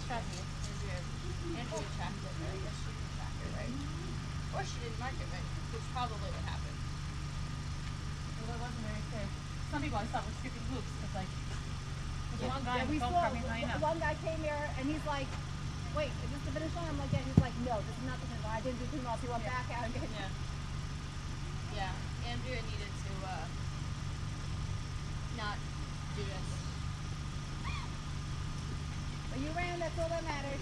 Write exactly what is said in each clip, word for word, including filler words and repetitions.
tracked it. Andrea, Andrea tracked it, but I guess she didn't track it right. Or she didn't mark it right, which is probably what happened. Well, it wasn't very clear. Some people I thought were skipping loops because, like, there's Yeah. one guy Yeah, in we the phone saw from behind us. one guy came here and he's like, wait, is this the finish line? I'm like, yeah. He's like, no, this is not the finish line. I didn't do two miles. He went Yeah. back out again. Yeah. Yeah. Andrea needed to uh, not do this. But you ran, that's all that matters.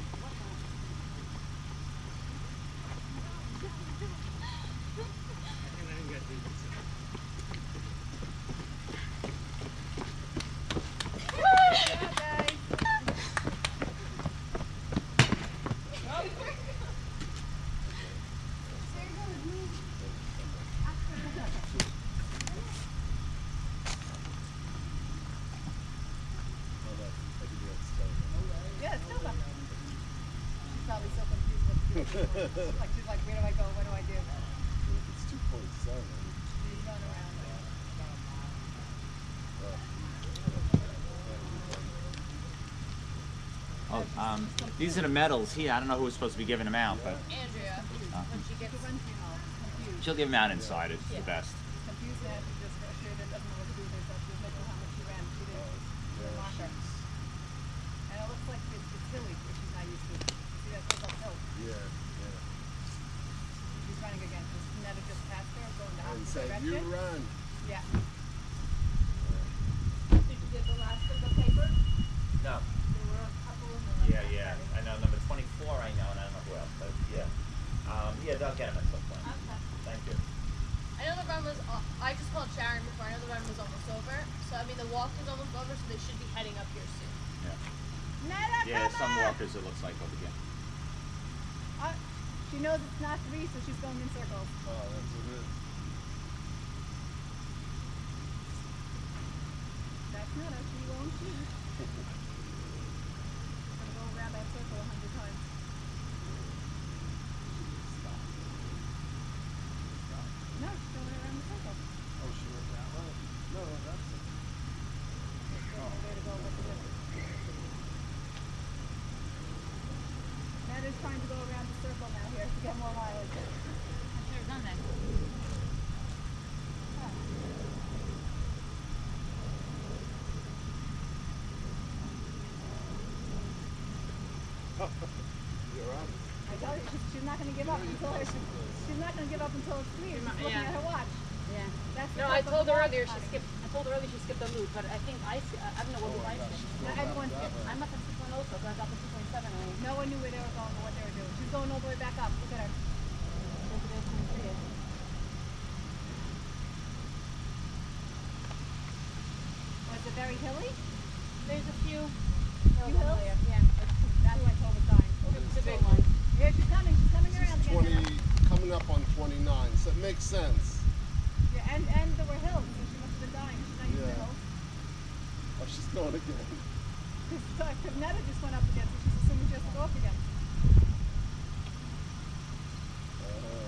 Like she's like, where do I go? What do I do? It's two point seven. She's going around. Oh, um, these are the medals here. I don't know who was supposed to be giving them out, but Andrea, uh, when she gets confused. she'll give them out inside. It's Yeah. the best. Confused now, she just assured it doesn't know what to do with herself. She doesn't know how much she ran. She didn't Yeah, mark her. she's- And it looks like it's, it's silly, which she's not used to. See that goes uphill. Yeah, yeah. She's running again. She's never just passed her, going the And opposite say, direction. you run. Yeah. Did you get the last of the paper? No. There were a couple of them. Yeah, yeah. I know number twenty-four. I know, and I don't know who else, but yeah. Um, yeah, they'll get them at some point. Okay. Thank you. I know the run was, uh, I just called Sharon before, I know the run was almost over. So, I mean, the walk is almost over, so they should be heading up here soon. Yeah. Netta, Yeah, come some on! walkers it looks like over here. Uh, she knows it's not three, so she's going in circles. Oh, that's what it is. That's Netta. She won't choose. She's gonna go around that circle a hundred times. No, she's going around the circle. Oh, she went that way? No, no, that's it. She's going there to go what to do. Netta's trying to go around the circle now here to get more mileage. I should have done that. You're on. I told you, she's, she's not going to give up until her, she's, she's not going to give up until it's three. She's looking yeah. at her watch. Yeah. That's the No, I type of told her watch earlier she running. skipped. I told her earlier she skipped a loop, but I think I. sk- I don't know what loop I skipped. Now everyone skipped. I must have skipped one also because I got the two point seven. I No one knew where they were going or what they were doing. She's going all the way back up. Look at her. Was it very hilly? There's a few. Few hills? Yeah. That's why Tova's dying. It's a big one. Here she's coming. She's coming around This is again. twenty, coming up on twenty-nine, so it makes sense. Yeah, and, and there were hills, so she must have been dying. She's not used to Yeah. hills. Oh, she's going again. Because Netta just went up again, so she's assuming she has to go up again. Uh,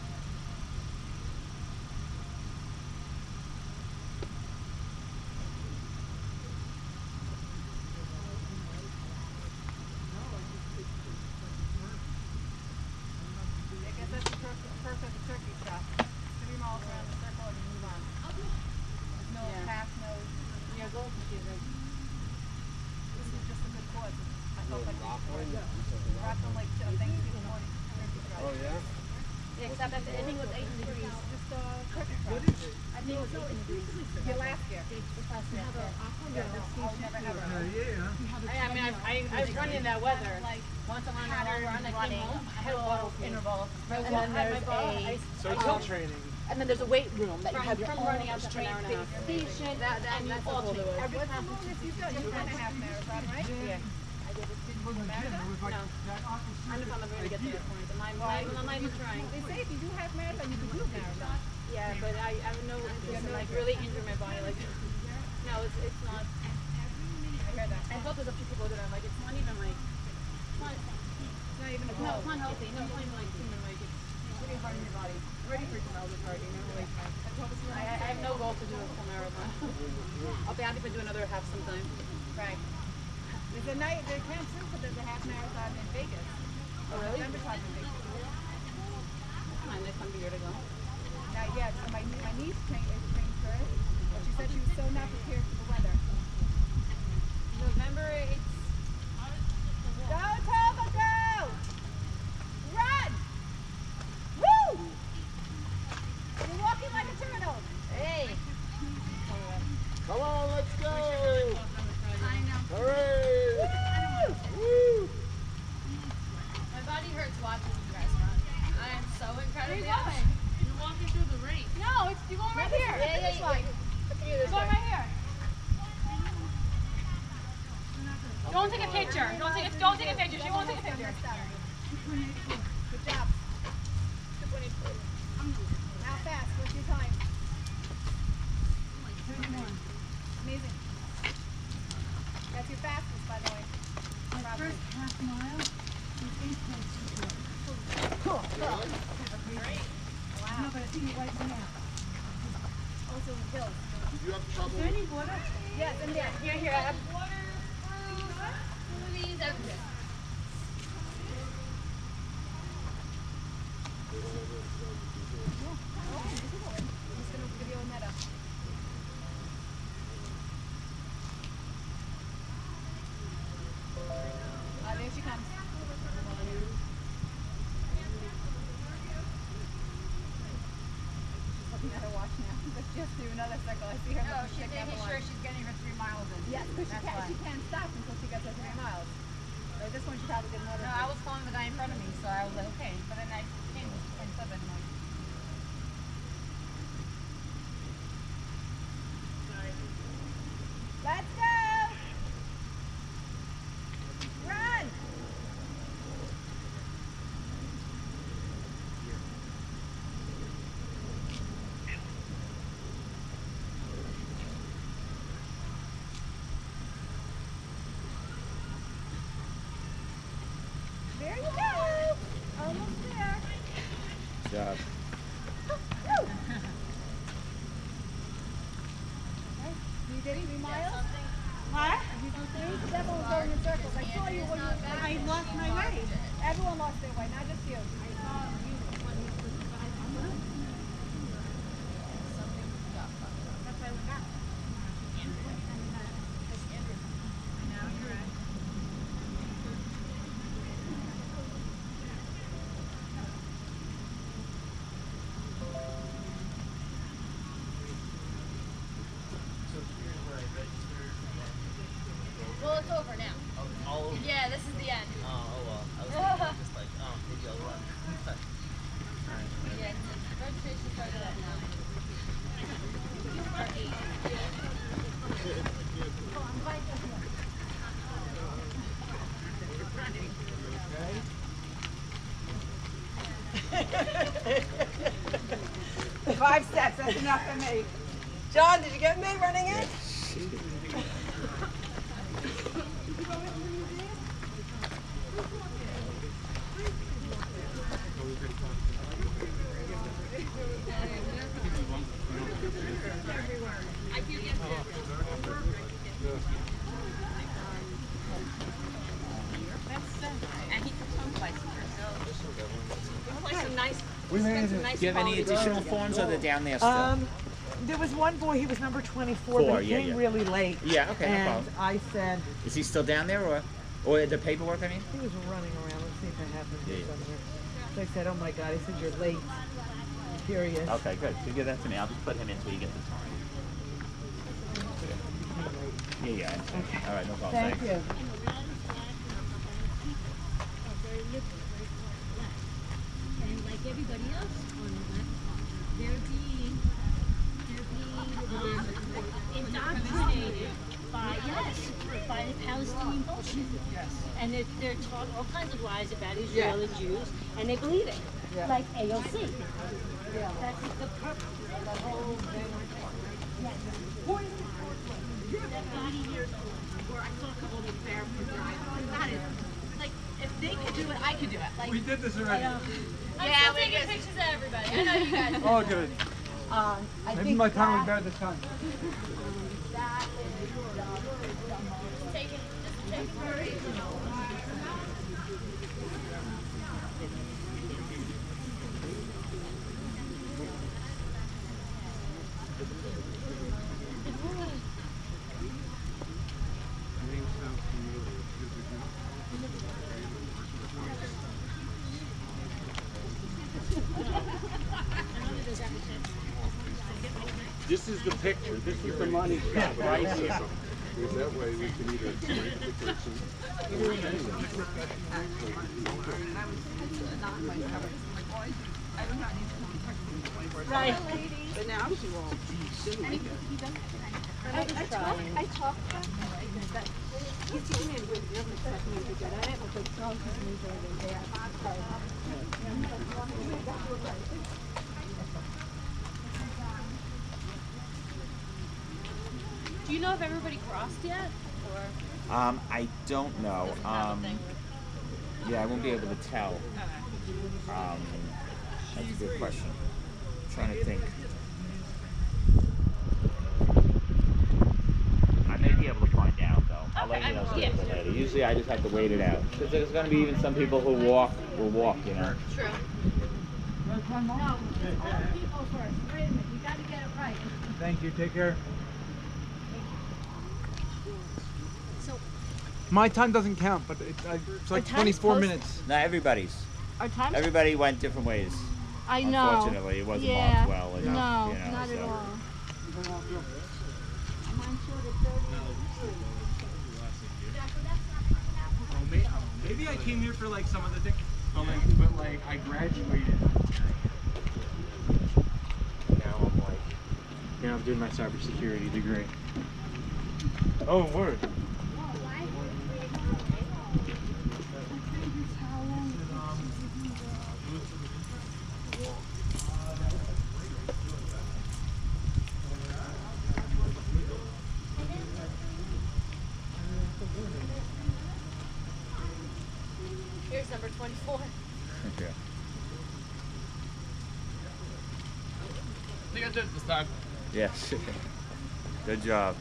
I guess that's the perfect, perfect turkey trot. Three miles around the circle and you move on. There's no Yeah. path, no. You're going to choose it. This is just a good cause. I felt like Rockland? we You said the Rockland Lake uh, Thanksgiving morning turkey trot. Oh, yeah? Yeah, except I think it was eight degrees. Just uh, turkey trot. I think it was eight degrees. Yeah, last year. This last year. Yeah, I'll never ever. I, I mean, I, I, I was running in that weather. Once I'm on a long run, I came home. I had a bottle of intervals. And then there's a So it's um, hill training. and then there's a weight room that you From- have your from own running out to train an hour and a half. station. That- that- and you that's what we'll alternate do. every What's the half an longest you've done? You've done a half marathon, right? Yeah. I did it. Marathon? No. I'm just on the way to get to that point. I'm not, I'm not, I'm not even trying. They say if you do half marathon, you can do a marathon. Yeah, but I, I have no interest in like really injure my body. Like, no, it's it's not. I heard that. I thought there's a few people that are like, it's not even like, it's not, It's not even a no, goal. it's not healthy. No, it's not even like human. Like, it's, it's really hard on your body. I'm ready for tomorrow's party, you know? Like, I, I have no goal to do a full marathon. I'll be happy if I do another half sometime. Right. There's a night, there's Camp Super, there's a half marathon in Vegas. Oh, really? November time in Vegas. Come on, next time year to go. Not yet. So my, my niece trained, is trained first, but she said she was so not prepared for the weather. November, it's... Go, Tova, go! Run! Woo! You're walking like a turtle. Hey! Come on, let's go! I know. Hooray! Woo! Woo! My body hurts watching you guys run. I am so incredibly. Where are you going? You're walking through the rain. No, it's you're going right here. Yeah, yeah, This yeah. way. You're going right here. Don't take a picture. Don't take a, don't take a picture. She won't take a picture. Good job. Now fast. What's your time? Amazing. That's your fastest, by the way. My first half mile was eight point two four. Wow. No, but I think it wipes me out. Also in hills. Did you have trouble? Is there any water? Yes, in there. Here, here, I have... Water, fruit, smoothies, everything. I'm just going to video Netta. Ah, there she comes. She's looking at her watch now. Let's just do another circle. I see her. No, looking she's at the making watch. sure she's getting her three miles in. Yes, because she That's can't, why. she can't stop until she gets her three miles. So this one she probably did another. No, I was calling the guy in front of me, so I was like, okay. But then I came to twenty-seven, like... Let's go! Run! There you go! Almost there. Good job. Woo! Okay, you did three miles? What? You do three? Everyone was going in circles. I saw you when you were I lost my way. Everyone lost their way, not just you. That's why I went back. Now you're right. Well, it's over now. Oh, all over. Yeah, this is the end. Oh, oh well. I was thinking just like, oh, maybe I'll run. Yeah, registration started at nine. Or eight. Five steps, that's enough for me. John, did you get me running it? And he comes home twice a year, so... We'll play some nice... We made some it. nice Do you have any quality additional roads. forms, or they're down there still? Um, there was one boy, he was number twenty-four, Four, but he yeah, came yeah. really late. Yeah, okay, no and problem. I said, Is he still down there, or or the paperwork? I mean. he was running around, let's see if I have him Yeah, here yeah. somewhere. So I said, oh my God, I said, you're late. Here he is. Okay, good. You give that to me. I'll just put him in until you get this one. Yeah, yeah. I understand. Okay. All right, no problem. Thank Thanks. you. And like everybody else on the left, they're being, they're being um, indoctrinated by, yes, by the Palestinian bullshit. Yes. And they're, they're taught all kinds of lies about Israel and Jews, and they believe it, Yeah. like A O C. Yeah. That's the purpose of the whole thing. Yes. eighty years old, where I saw a couple of them there for drive. Like, that is, like, if they could do it, I could do it. Like, We did this already. um, I'm Yeah, still we taking just- pictures of everybody. I know you guys. Oh, good. Um, I Maybe think my time was that- better this time. Just taking, just taking This is the picture. This is the money shot right here. Because that way we can either explain to the person. Right. But now she won't. I, I talked, I talked to him, that he's teaching me with real expecting me to be good at it, but like, no, he's me doing it. Do you know if everybody crossed yet? Or Um, I don't know. doesn't have a Um, thing? yeah, I won't be able to tell. Um, that's a good question. I'm trying to think. I may be able to find out though. I'll let you know Okay, sooner or later. Usually I just have to wait it out. Because there's going to be even some people who walk will walk, you know. True. No, all people first. Wait a minute, you gotta get it right. Thank you. Take care. So My time doesn't count, but it, I, it's like time's twenty-four posted. minutes. Not everybody's. our time's Everybody went different ways. I know. Unfortunately, it wasn't yeah. marked well enough. No, you know, not so. at all. Oh, may, maybe I came here for like some of the things, but like, but like I graduated. Now I'm like, now I'm doing my cybersecurity degree. Oh, word. Here's number twenty-four. Okay. I think I did it this time. Yes. Good job.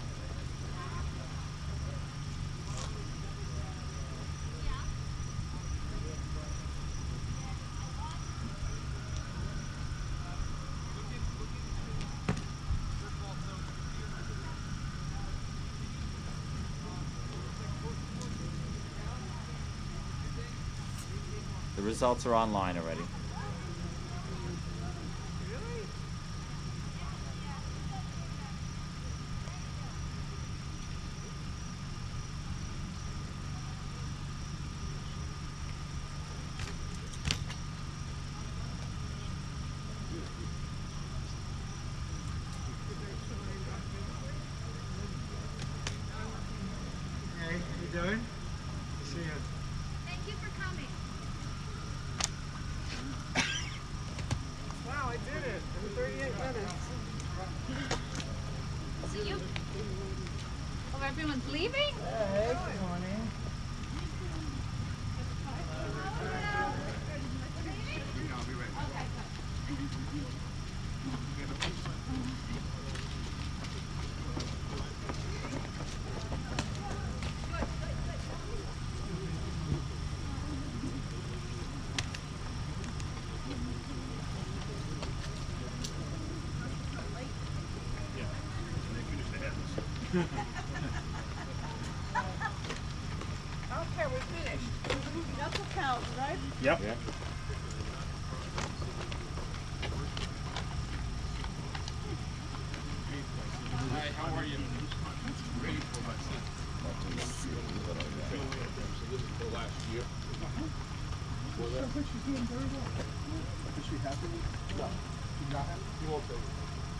The results are online already. Hey, how you doing? See ya. Thank you for coming. Wow, I did it in thirty-eight minutes. See you. Oh, everyone's leaving? Hey, good morning. Okay, we're finished. That's what counts, right? Yep. Yeah. Hi, how are you? So this is for last year. For that. Is she happy? No. She's not happy? You won't take it.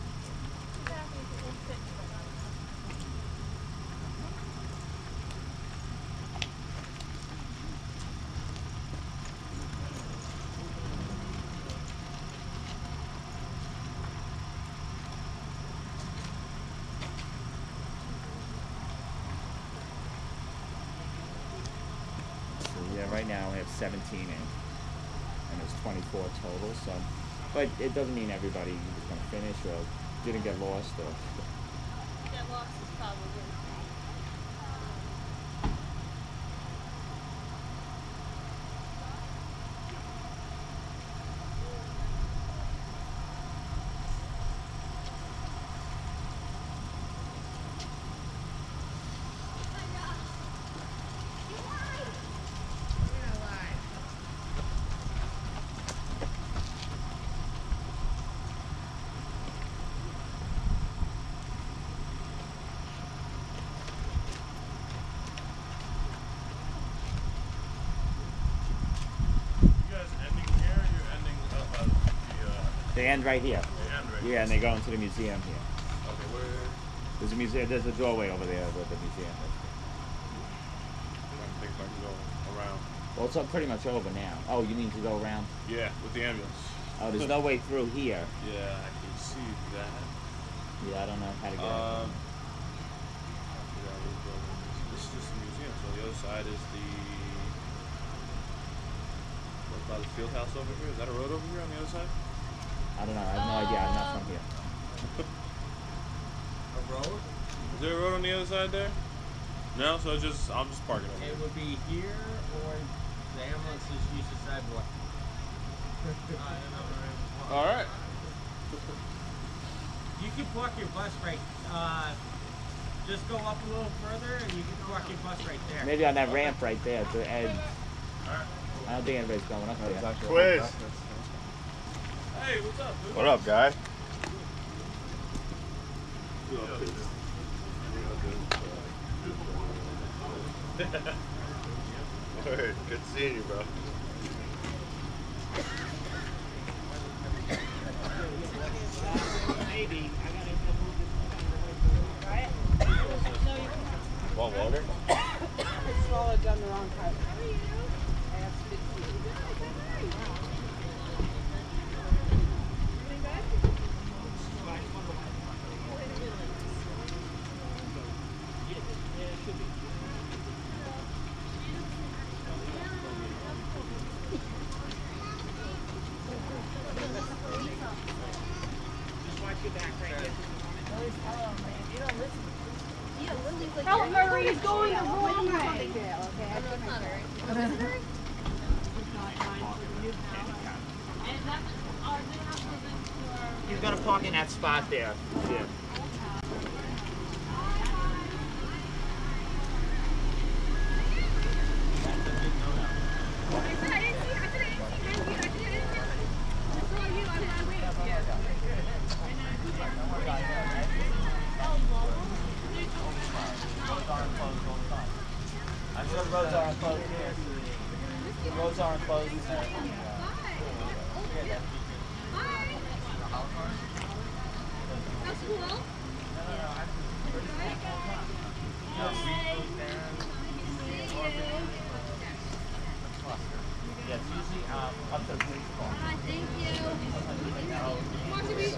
So yeah, right now we have seventeen in, and there's twenty-four total. So, but it doesn't mean everybody is going to finish or didn't get lost or. Get lost is probably. They end right here. They end right Yeah, and they go into the museum here. Okay, where? There's a museum. There's a doorway over there with the museum. I'm trying to think if I can go around. Well, it's pretty much over now. Oh, you need to go around? Yeah, with the ambulance. Oh, there's no way through here. Yeah, I can see that. Yeah, I don't know how to get Um, it. this is just the museum, so the other side is the. What about the field house over here? Is that a road over here on the other side? I don't know. I have no idea. I'm not from here. A road? Is there a road on the other side there? No, so it's just I'm just parking over It here. would be here or the ambulances use the sidewalk. All right. You can park your bus right. Uh, just go up a little further, and you can park your bus right there. Maybe on that ramp right there at the edge. I don't think anybody's going up there. Quiz. Hey, what's up, dude? What up, guy? Word, good seeing you, bro. Maybe. Want water? I swallowed down the wrong part. Help Murray is going the wrong way. No, it's not Murray. He's gonna park in that spot there. Yeah. I'm sure the roads aren't closed here. The roads aren't closed there. That's cool. Yeah, it's usually um, up to the police department. Hi, thank you. Marcia, we-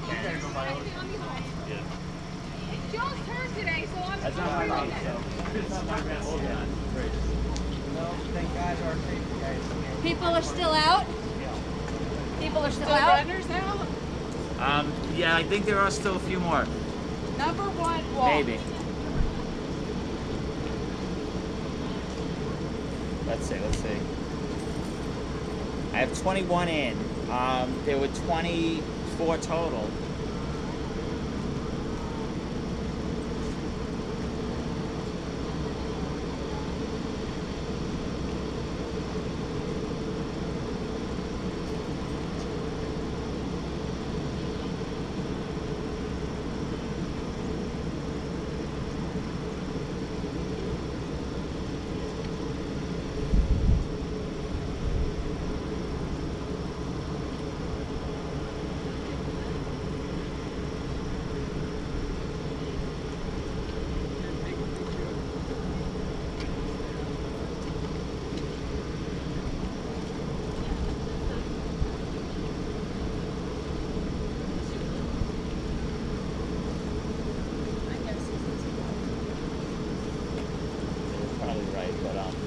It's Joe's turn today, so I'm That's not my route, so. It's not my route. No, thank God our safety guys are here. People are still out? People are still So out? runners now? Um, yeah, I think there are still a few more. Number one walk. Maybe. Let's see, let's see. I have twenty-one in. Um, there were twenty-four total. You're probably right, but um.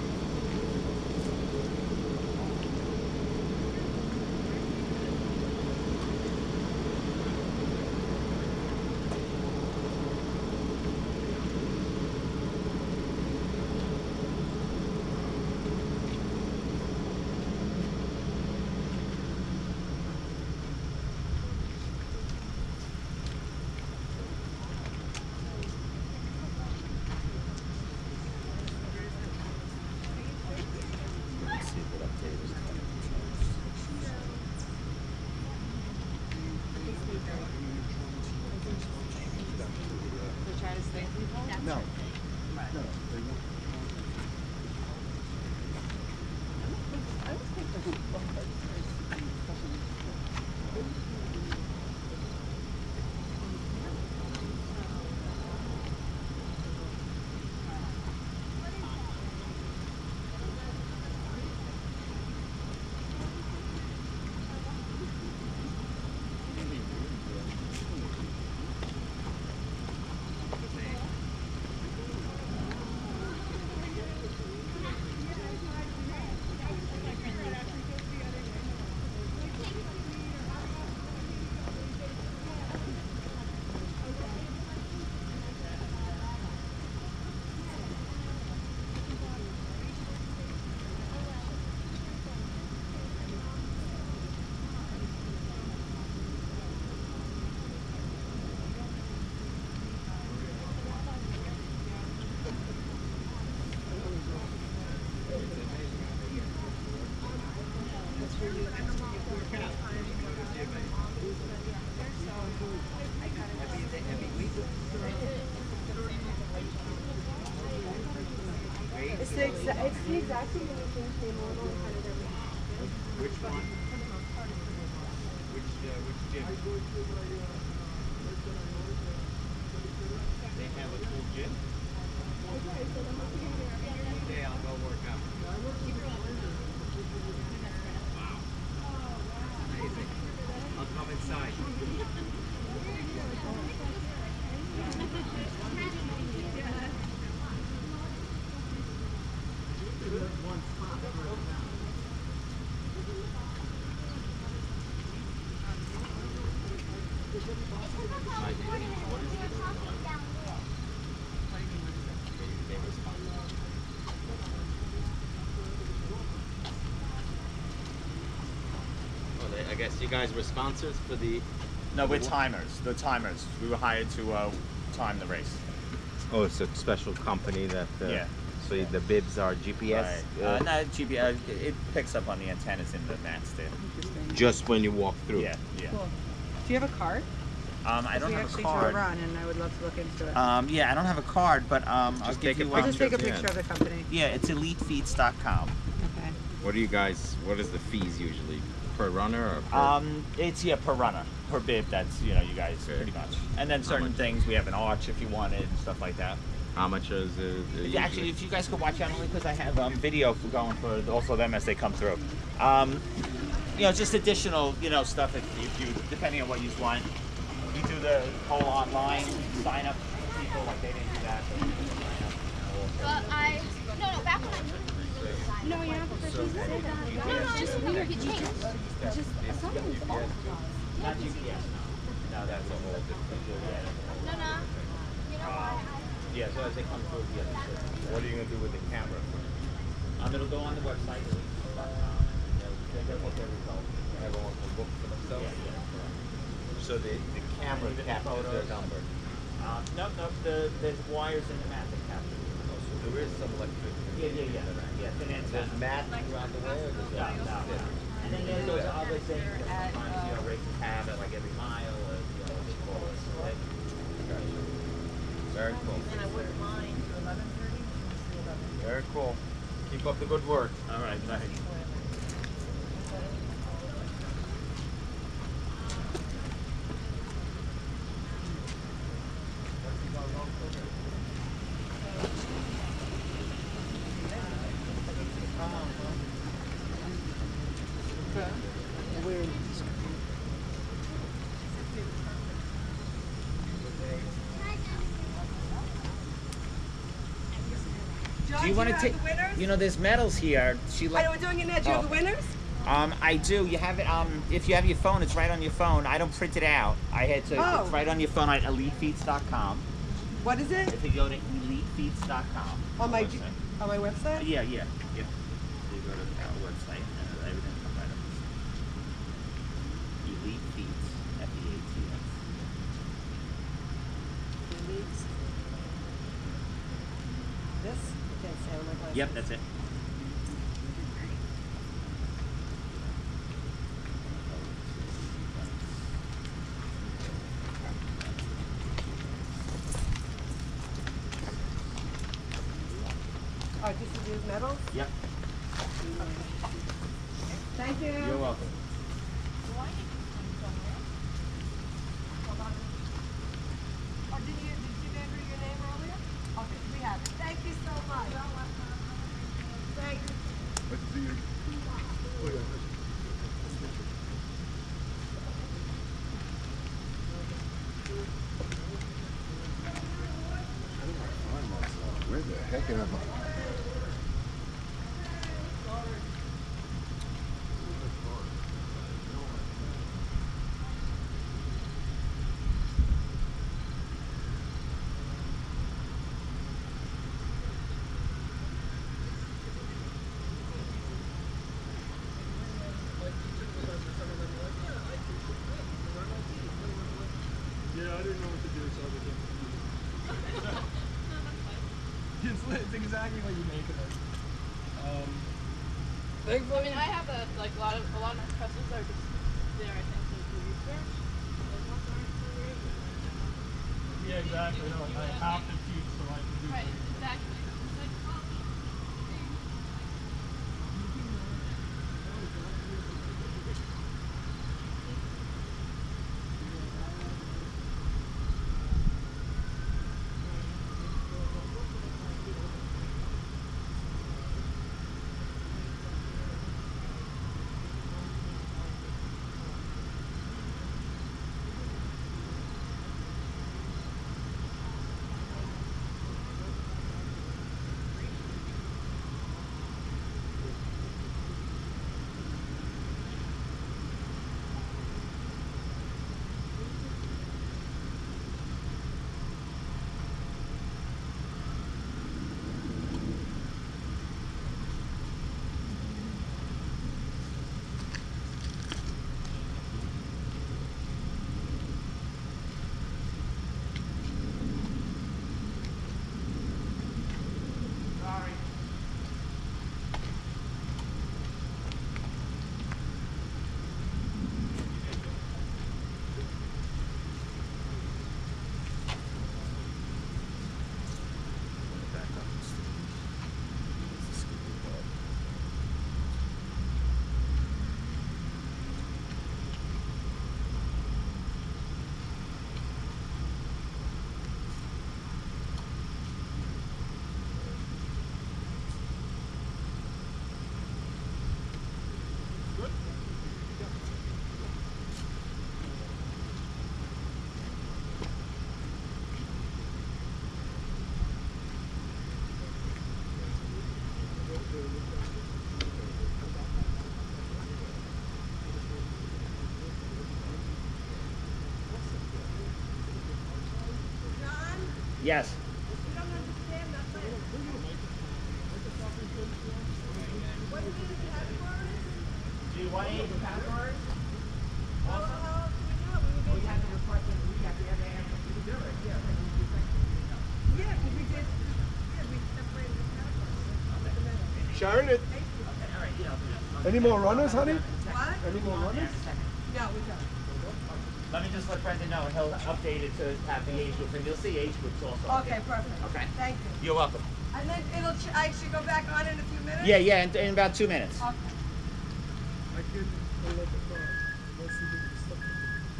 Let's see what update is coming. They're trying to stay people? No. No. They won't. I would think the It's the exact, it's the exact thing that we changed the name on kind of every. Which one? Which, uh, which gym? They have a full gym? Okay, I'll go work out. Amazing. I'll come inside. I guess you guys were sponsors for the... No, we're timers. The timers. We were hired to uh, time the race. Oh, it's a special company that... Uh, yeah. So yeah. The bibs are G P S? Right. Uh, no, G P S. It picks up on the antennas in the mats there. Just when you walk through? Yeah, yeah. Cool. Do you have a card? Um, I don't we have actually a card. Do a run, and I would love to look into it. Um, yeah, I don't have a card, but um, just I'll take give a you. I'll Um, just take a picture yeah. of the company. Yeah, it's elite feeds dot com. Okay. What do you guys? What is the fees usually per runner or? Per... Um, it's yeah per runner, per bib. That's you know you guys okay. pretty much. And then certain things we have an arch if you wanted and stuff like that. How much is it? Yeah, actually, if you guys could watch out only because I have um, video for going for also them as they come through. Um, you know, just additional you know stuff if, if you depending on what you want. You do the whole online sign up people like they didn't do that. So but I no no back when I didn't. No, you're not supposed to say that. No, no, it's just weird. It changed. It's just something's off. Not G P S, no. No, that's a whole different deal. No, no. You know why? Yeah, so as they come through, yeah. What are you gonna do with the camera? Um, it'll go on the website. They'll get what their results. Everyone can book for themselves. Yeah, yeah. So the the camera captures their number. Um, no, no. The there's wires in the mat that capture. Oh, so there is some electricity. Yeah, yeah, yeah. Yeah, thin antenna. There's mat throughout the way, or there's no, no, no. And then there's those other things that sometimes you know races have at like every mile, or you know, they call it. Very cool. And I wouldn't mind eleven thirty. Very cool. Keep up the good work. All right, thanks. Do you want to take? You know, there's medals here. She like. I know we're doing it now. Do you oh. have the winners? Um, I do. You have it. Um, if you have your phone, it's right on your phone. I don't print it out. I had to. Oh. It's right on your phone at elite feeds dot com. What is it? If you go to elite feeds dot com. On my website. on my website? Yeah, yeah, yeah. So you go to our website and everything comes right up. Elite Feeds, F E A T S. This? Okay, so I'm like, Yep, that's it. Oh, just to use metals? Yep. Thank you. You're welcome. Oh, did you, did you enter your name earlier? Okay, we have it. Thank you so much. Thank you. Let's see your... Oh, yeah. Where the heck am I? Yeah, I didn't know what to do, so I was It's, it's exactly what you make of it. Um, I mean, I have a like a lot of a lot of my questions are just there. I think to do research. yeah, exactly. No, I have to teach so I can do Right, things. exactly. It's like, Yes. You don't understand nothing. What is it, categories? Do you want age categories? How, how else do we know? We We were have to request it. We have to have the answer. We can do it. Yeah. Yeah, because we did, yeah, we separated the categories. Sharon, it, any more runners, honey? What? Any more runners? No, we don't. Let me just let Brendan know, and he'll update it to have the age groups, and you'll see age groups also. Okay, perfect. Okay. Thank you. You're welcome. And then it'll, ch- I should go back on in a few minutes? Yeah, yeah, in, in about two minutes. Okay. I could pull up the car. Let's see if we can stop it.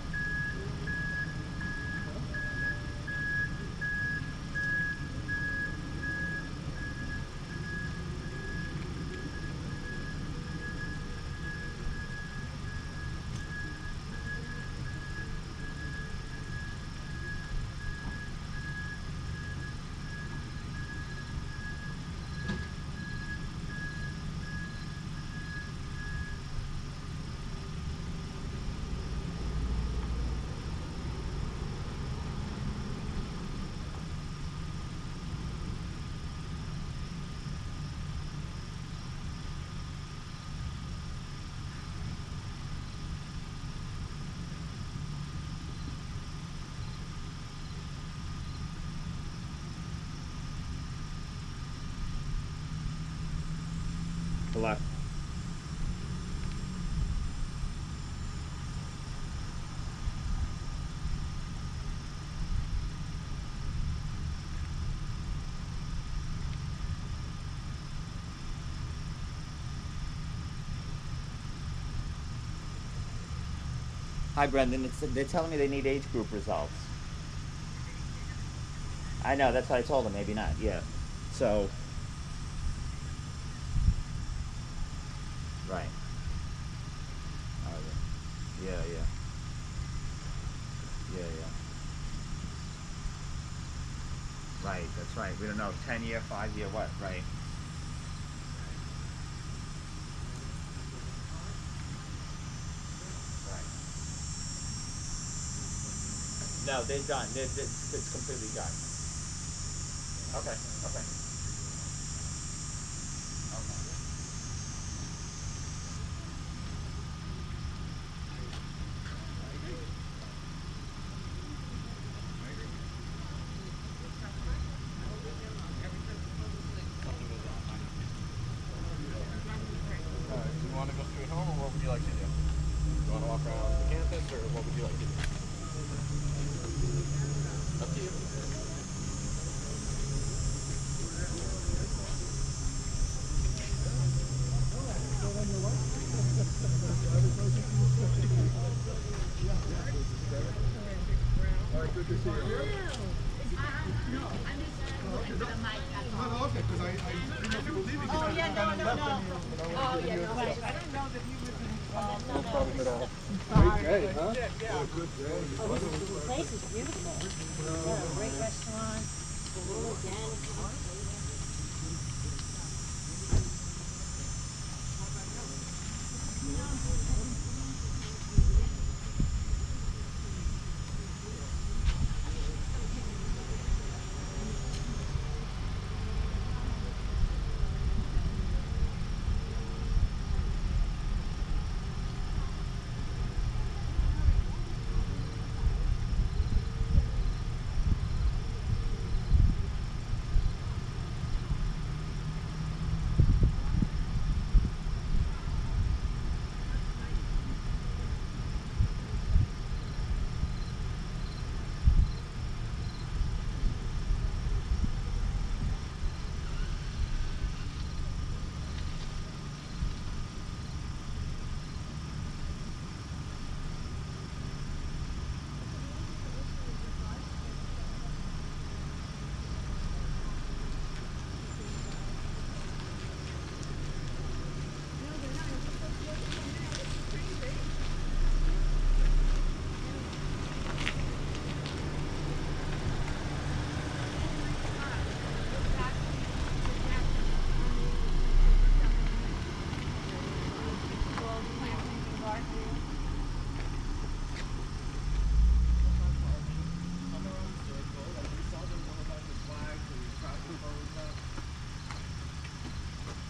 Good luck. Hi, Brendan. It's, they're telling me they need age group results. I know, that's what I told them. Maybe not. Yeah. So. Right. Oh, yeah. Yeah, yeah. Yeah, yeah. Right, that's right. We don't know. ten year, five year, what? Right. No, they're done. They're, they're, it's completely done. Okay, okay. Okay. Alright, do you want to go straight home, or what would you like to do? Do you want to walk around the campus, or what would you like to do? Up to you. All right, good to see you. No, I'm just looking for the mic. No, no, okay, because I, I didn't know if you were leaving. Oh, yeah, no, no, no. Oh, yeah, no, I didn't know that he was involved. No problem at all. Great day, huh? Yeah, yeah. What a good day. Oh, this is, the place is beautiful. Yeah, a great restaurant, the little den.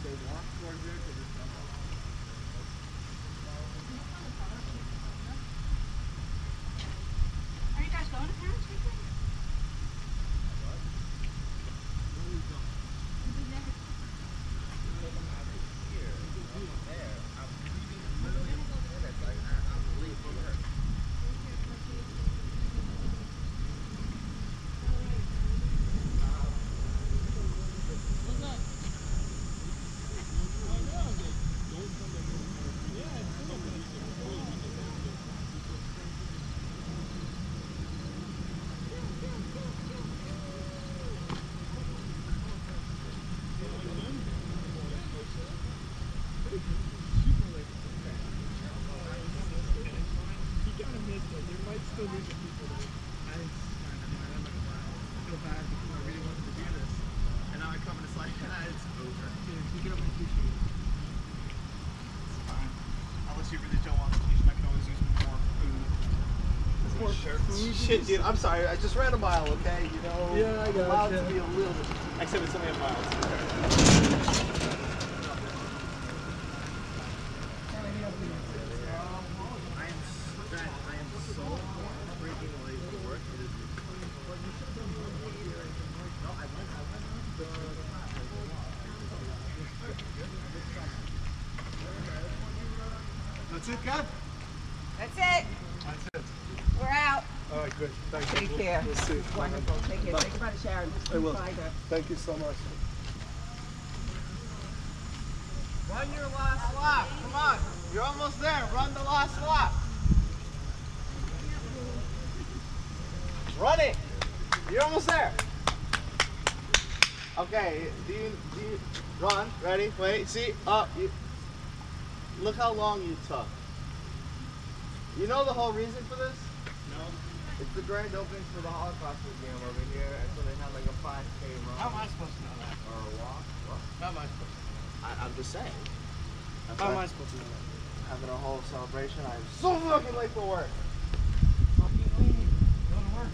they walk towards there because it's not. Are you guys going to parents' weekend? Shit, dude, I'm sorry. I just ran a mile, okay? You know, Yeah, I got allowed you. to be a little bit. Except it's only a mile. I am spent. I am so freaking late for work. It is. No, I went. I went. That's it, Kev? That's it. That's it. We're out. All right, good. Thank you. Take We'll- care. We'll see you. Wonderful. Take care. Take care to Sharon. I will. Find her. Thank you so much. Run your last lap. Come on. You're almost there. Run the last lap. Run it. You're almost there. Okay. Do you do you run? Ready? Wait. See. Up. You, look how long you took. You know the whole reason for this? No. It's the grand opening for the Holocaust Museum over here, and so they have like a five K run. How am I supposed to know that? Or a walk. What? How am I supposed to know I, I'm just saying. that? How am I supposed to know that? Having a whole celebration. I'm so fucking late for work. Fucking leave. Go to work.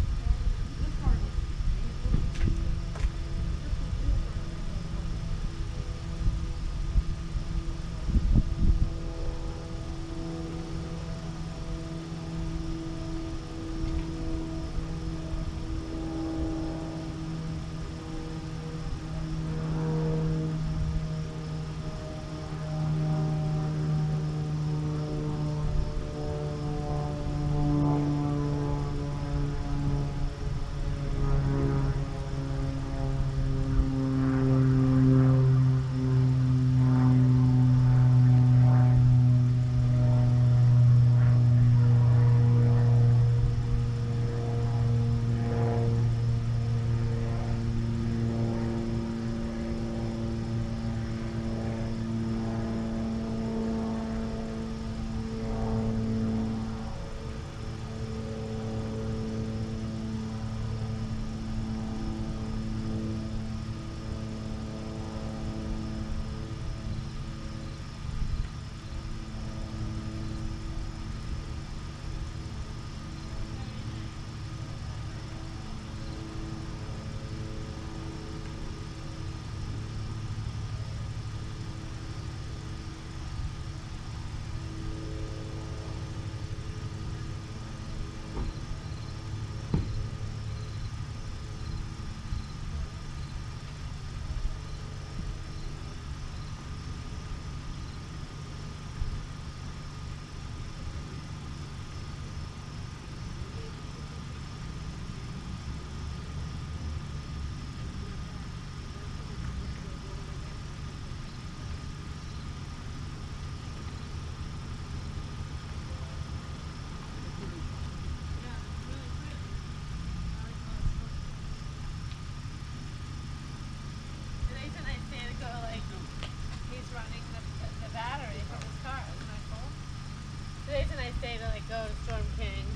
say to like go to Storm King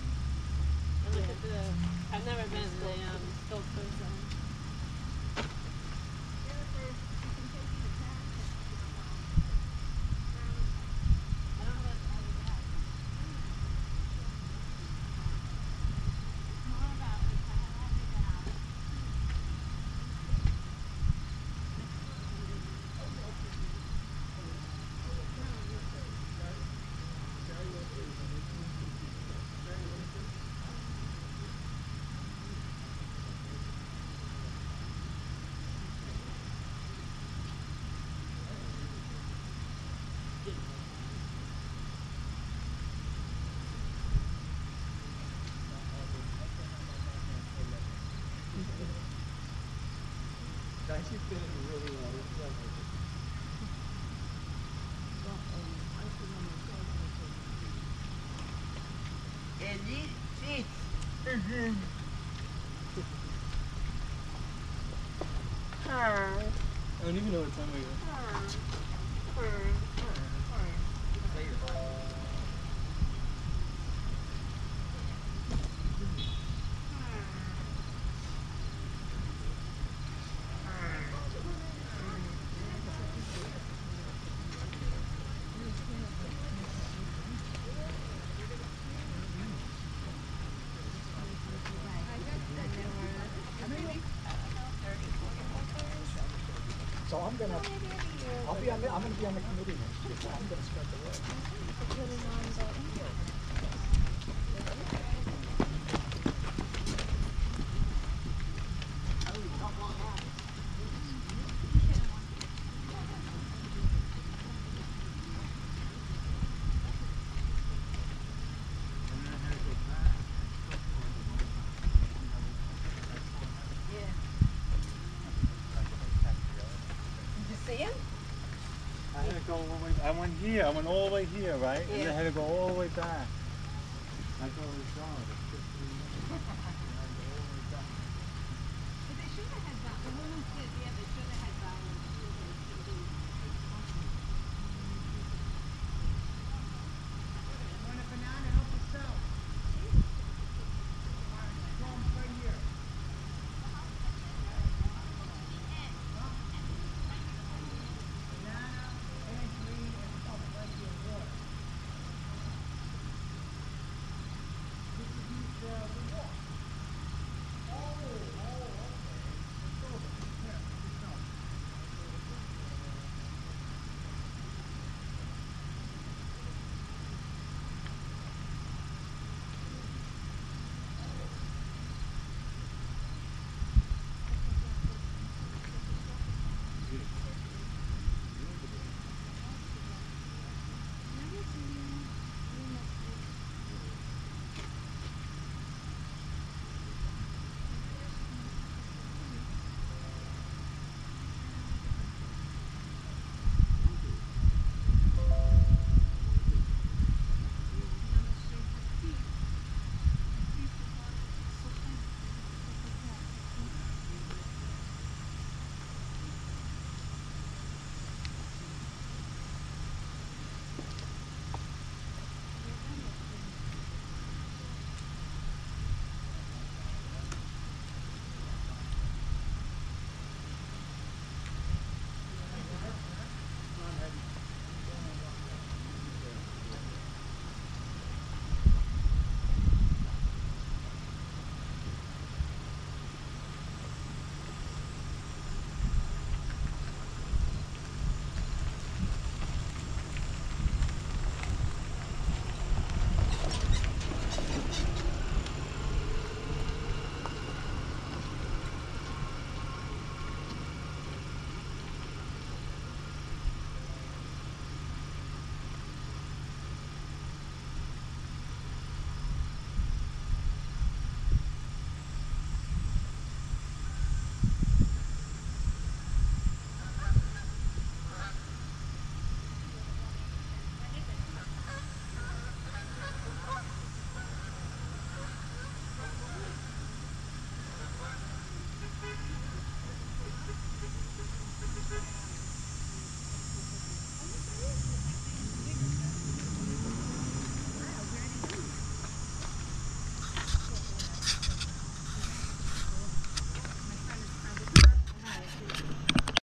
and look at the. I've never been to the um, Gold Coast zone. actually fit in really well. It's like- Elite feet. I don't even know what time we are. So I'm gonna, I'll be on the, I'm gonna be on the committee next year, so I'm gonna spread the word. See him? I had to go all the way, I went here, I went all the way here, right? And Yeah. I had to go all the way back. I thought it was Charlotte.